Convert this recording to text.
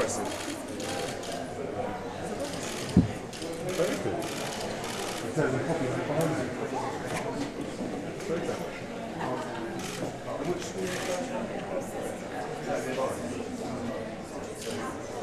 impressive. Very good. There's a copy of it behind you. Very good. Which school is that?